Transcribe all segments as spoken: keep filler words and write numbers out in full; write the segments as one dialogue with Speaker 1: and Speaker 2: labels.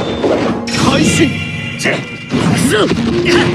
Speaker 1: 開始。
Speaker 2: チェ行くぞ。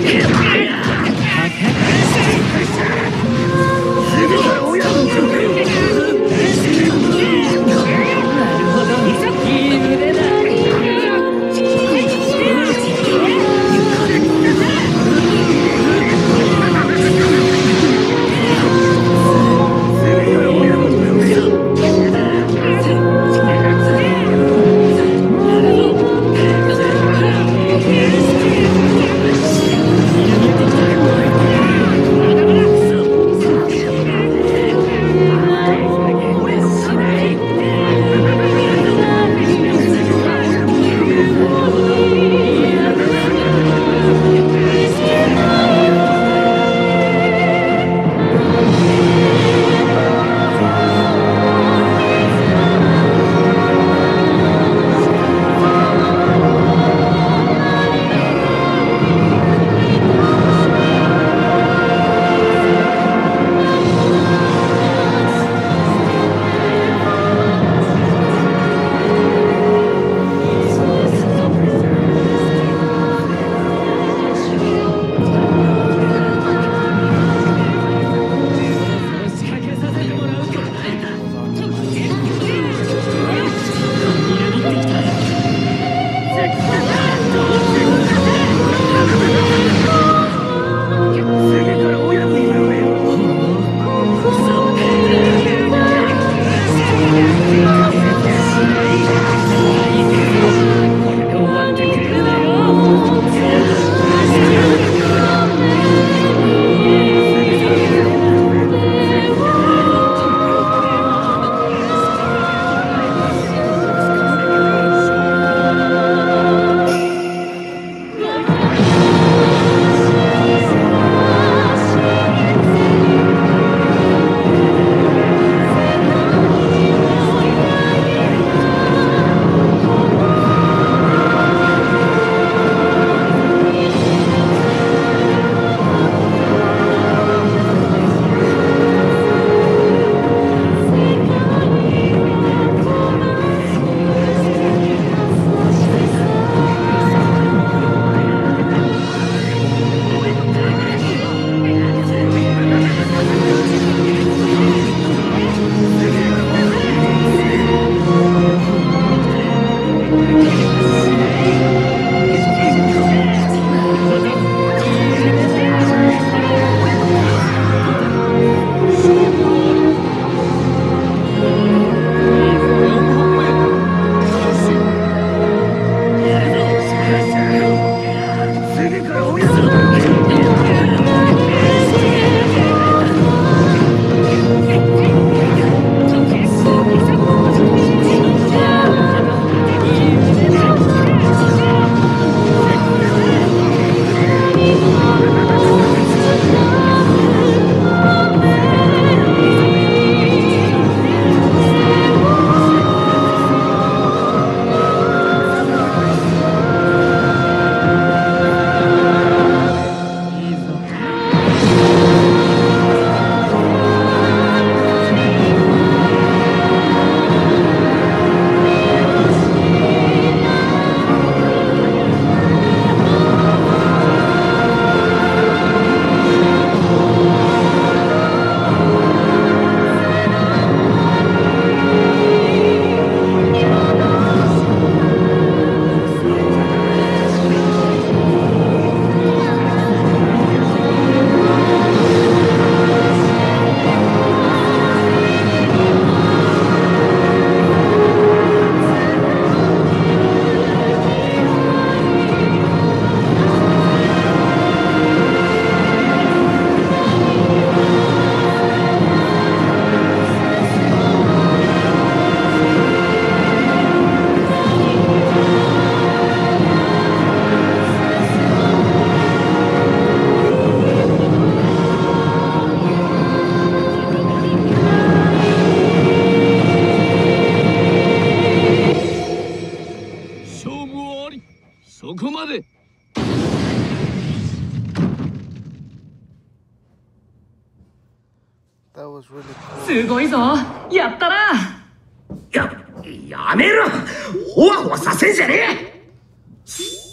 Speaker 3: すごいぞ、やったな。
Speaker 2: や、やめろ。ほわほわさせんじゃねえ。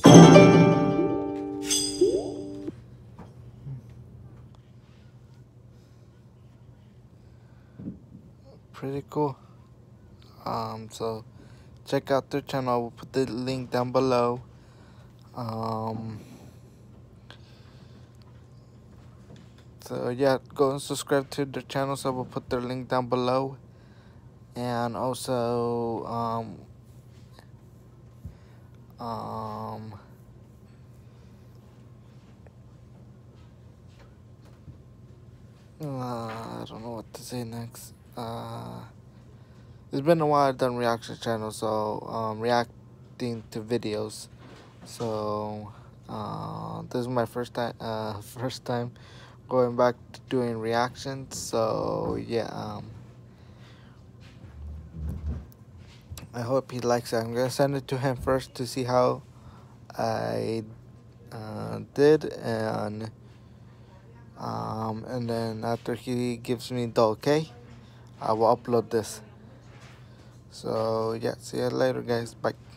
Speaker 1: Pretty cool. Um, so check out their channel. I will put the link down below. Um, so yeah, go and subscribe to their channel. So I will put their link down below. And also, um, um, uh, I don't know what to say next. Uh, it's been a while I've done reaction channels, so um, reacting to videos. So uh, this is my first time, uh, first time going back to doing reactions. So yeah, um, I hope he likes it. I'm gonna send it to him first to see how I uh, did, and um, and then after he gives me the okay, I will upload this. So yeah, see you later, guys. Bye.